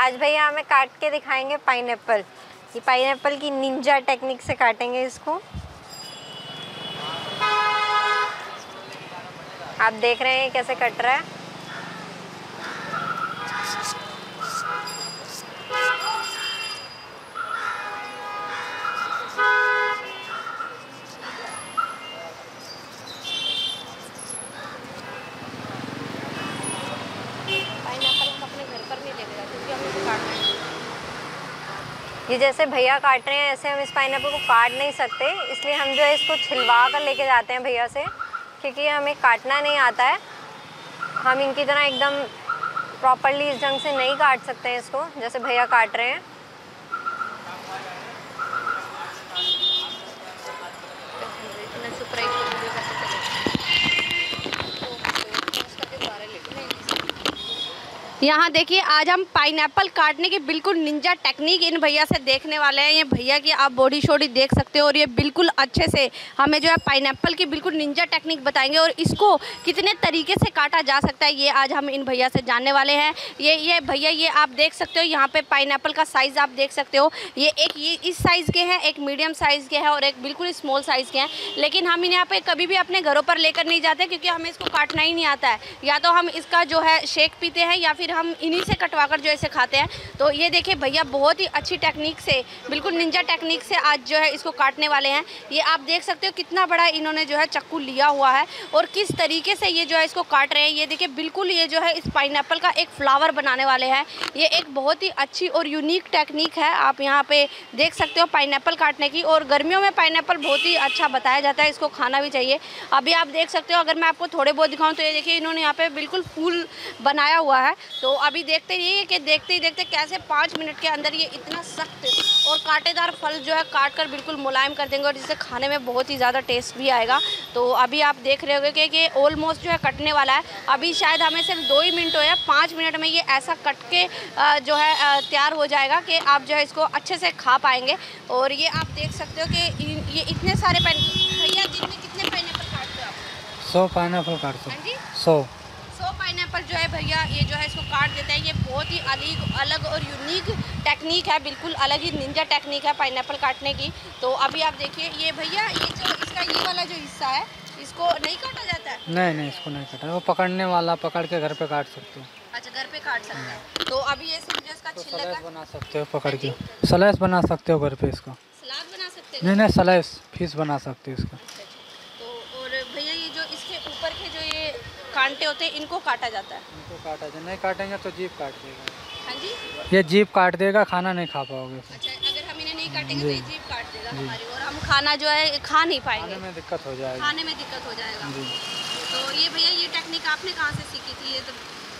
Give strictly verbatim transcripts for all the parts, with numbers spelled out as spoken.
आज भैया हमें काट के दिखाएंगे पाइनएप्पल। ये पाइनएप्पल की निंजा टेक्निक से काटेंगे इसको। आप देख रहे हैं कैसे कट रहा है। ये जैसे भैया काट रहे हैं ऐसे हम इस पाइनएप्पल को काट नहीं सकते, इसलिए हम जो है इसको छिलवा कर लेके जाते हैं भैया से, क्योंकि हमें काटना नहीं आता है। हम इनकी तरह एकदम प्रॉपरली इस ढंग से नहीं काट सकते हैं इसको जैसे भैया काट रहे हैं। यहाँ देखिए, आज हम पाइनएप्पल काटने की बिल्कुल निंजा टेक्निक इन भैया से देखने वाले हैं। ये भैया की आप बॉडी शॉडी देख सकते हो और ये बिल्कुल अच्छे से हमें जो है पाइनएप्पल की बिल्कुल निंजा टेक्निक बताएंगे और इसको कितने तरीके से काटा जा सकता है ये आज हम इन भैया से जानने वाले हैं। ये ये भैया ये आप देख सकते हो, यहाँ पे पाइनएप्पल का साइज़ आप देख सकते हो। ये एक ये इस साइज़ के हैं, एक मीडियम साइज़ के हैं और एक बिल्कुल स्मॉल साइज़ के हैं। लेकिन हम इन यहाँ पे कभी भी अपने घरों पर लेकर नहीं जाते क्योंकि हमें इसको काटना ही नहीं आता है। या तो हम इसका जो है शेक पीते हैं या फिर हम इन्हीं से कटवाकर जो ऐसे खाते हैं। तो ये देखिए भैया बहुत ही अच्छी टेक्निक से, बिल्कुल निंजा टेक्निक से आज जो है इसको काटने वाले हैं। ये आप देख सकते हो कितना बड़ा इन्होंने जो है चाकू लिया हुआ है और किस तरीके से ये जो है इसको काट रहे हैं। ये देखिए बिल्कुल ये जो है इस पाइनएप्पल का एक फ्लावर बनाने वाले हैं। ये एक बहुत ही अच्छी और यूनिक टेक्निक है, आप यहाँ पे देख सकते हो पाइनएप्पल काटने की। और गर्मियों में पाइनएप्पल बहुत ही अच्छा बताया जाता है, इसको खाना भी चाहिए। अभी आप देख सकते हो, अगर मैं आपको थोड़े बहुत दिखाऊँ तो ये देखिए इन्होंने यहाँ पे बिल्कुल फूल बनाया हुआ है। तो अभी देखते रहिए कि देखते ही देखते कैसे पाँच मिनट के अंदर ये इतना सख्त और कांटेदार फल जो है काट कर बिल्कुल मुलायम कर देंगे और जिससे खाने में बहुत ही ज़्यादा टेस्ट भी आएगा। तो अभी आप देख रहे होंगे कि कि ऑलमोस्ट जो है कटने वाला है। अभी शायद हमें सिर्फ दो ही मिनट हो या पाँच मिनट में ये ऐसा कट के जो है तैयार हो जाएगा कि आप जो है इसको अच्छे से खा पाएंगे। और ये आप देख सकते हो कि ये इतने सारे पाइन भैया दिन में कितने पाइनएप्पल काटते हो आप? सौ पाइनएप्पल काटते हैं। सौ सौ पाइनएप्पल जो है भैया ये जो है इसको काट देता है। ये बहुत ही अलग अलग और यूनिक टेक्निक है, बिल्कुल अलग ही निंजा टेक्निक है पाइनएप्पल काटने की। तो अभी आप देखिए ये भैया ये जो इसका ये वाला जो हिस्सा है इसको नहीं काटा जाता है? नहीं नहीं इसको नहीं काटा, वो पकड़ने वाला पकड़ के घर पे काट सकते हो। अच्छा घर पे काट सकते हैं। तो अभी ये सिर्फ जो इसका तो छिलका सलाइस बना सकते हो, पकड़ के सलाइस बना सकते हो घर पे इसका। सलाद बना सकते हो? नहीं नहीं सलाइस फिश बना सकते हो इसका। तो और भैया ये जो इसके ऊपर के जो ये कांटे होते हैं इनको काटा जाता है? इनको काटा जाए, नहीं काटेंगे तो जीभ काट देगा। हाँ जी, ये जीभ काट देगा, खाना नहीं खा पाओगे। अच्छा अगर हम इन्हें नहीं काटेंगे तो ये जीभ काट देगा हमारी और हम खाना जो है खा नहीं पाएंगे, खाने में दिक्कत हो जाएगी। खाने में दिक्कत हो जाएगा जी। तो ये भैया ये टेक्निक आपने कहाँ से सीखी थी? ये तो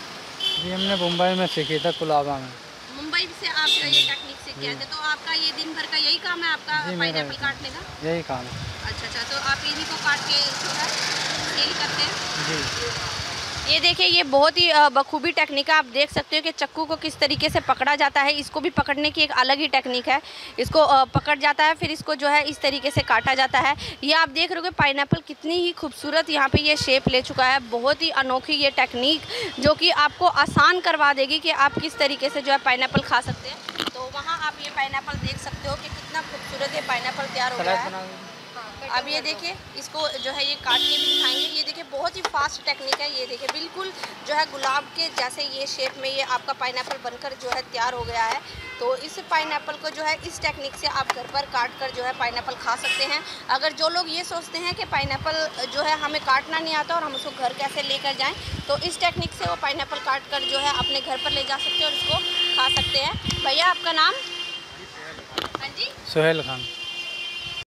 जी हमने मुंबई में सीखी था, कुलाबा में। मुंबई से आप जो ये टेक्निक सीख गए थे। तो आपका ये दिन भर का यही काम है आपका पाइनएप्पल काटने का? यही काम है। अच्छा अच्छा, तो आप इन्हीं को काट के जो है सेल करते हैं? जी। ये देखिए ये बहुत ही बखूबी टेक्निक है। आप देख सकते हो कि चक्कू को किस तरीके से पकड़ा जाता है। इसको भी पकड़ने की एक अलग ही टेक्निक है। इसको पकड़ जाता है फिर इसको जो है इस तरीके से काटा जाता है। ये आप देख रहे हो कि पाइनएप्पल कितनी ही खूबसूरत यहाँ पे ये शेप ले चुका है। बहुत ही अनोखी ये टेक्निक जो कि आपको आसान करवा देगी कि आप किस तरीके से जो है पाइनएप्पल खा सकते हैं। तो वहाँ आप ये पाइनएप्पल देख सकते हो कि कितना खूबसूरत ये पाइनएप्पल तैयार हो गया है। अब ये देखिए इसको जो है ये काट के भी दिखाएंगे। ये देखिए बहुत ही फास्ट टेक्निक है। ये देखिए बिल्कुल जो है गुलाब के जैसे ये शेप में ये आपका पाइनएप्पल बनकर जो है तैयार हो गया है। तो इस पाइनएप्पल को जो है इस टेक्निक से आप घर पर काट कर जो है पाइनएप्पल खा सकते हैं। अगर जो लोग ये सोचते हैं कि पाइनएप्पल जो है हमें काटना नहीं आता और हम उसको घर कैसे लेकर जाएं, तो इस टेक्निक से वो पाइनएप्पल काट कर जो है अपने घर पर ले जा सकते हैं और इसको खा सकते हैं। भैया आपका नाम? हाँ जी, सुहेल खान।